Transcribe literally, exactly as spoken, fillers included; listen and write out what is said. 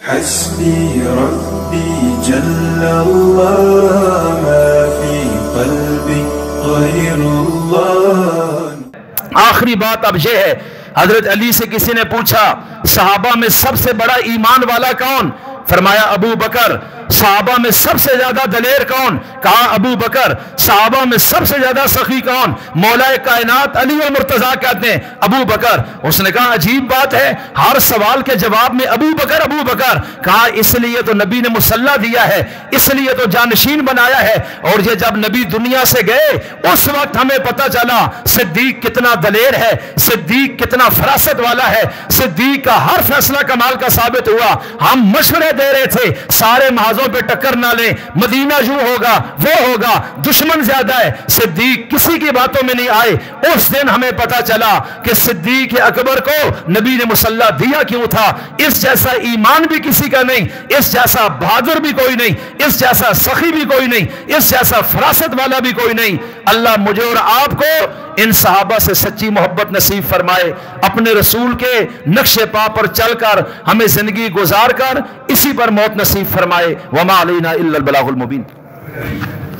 حسبي ربي جل الله ما في قلبي غير الله۔ آخری بات اب یہ ہے، حضرت علی سے کسی نے پوچھا صحابہ میں سب سے بڑا ایمان والا کون؟ فرمایا ابو بکر۔ صحابہ میں سب سے زیادہ دلیر کون؟ کہا ابو بکر۔ صحابہ میں سب سے زیادہ سخی کون؟ مولا کائنات علی و مرتضیٰ کہتے ہیں ابو بکر۔ اس نے کہا عجیب بات ہے، ہر سوال کے جواب میں ابو بکر ابو بکر۔ کہا اس لیے تو نبی نے مصلی دیا ہے، اس لیے تو جانشین بنایا ہے، اور یہ جب نبی دنیا سے گئے اس وقت ہمیں پتہ چلا صدیق کتنا دلیر ہے، صدیق کتنا فراست والا ہے، صدیق کا ہر فیصلہ کمال کا ثابت ہوا۔ ہم مشورے دے رہے تھے سارے محاذوں پہ ٹکر نہ لیں، مدینہ یوں ہوگا وہ ہوگا، دشمن زیادہ ہے، صدیق کسی کی باتوں میں نہیں آئے۔ اس دن ہمیں پتا چلا کہ صدیق اکبر کو نبی نے مصلی دیا کیوں تھا۔ اس جیسا ایمان بھی کسی کا نہیں، اس جیسا بہادر بھی کوئی نہیں، اس جیسا سخی بھی کوئی نہیں، اس جیسا فراست والا بھی کوئی نہیں۔ اللہ مجھے اور آپ کو ان صحابہ سے سچی محبت نصیب فرمائے، اپنے رسول کے نقش پا پر چل کر ہمیں زندگی گزار کر اسی پر موت نصیب فرمائے۔ وما علینا الا البلاغ المبین۔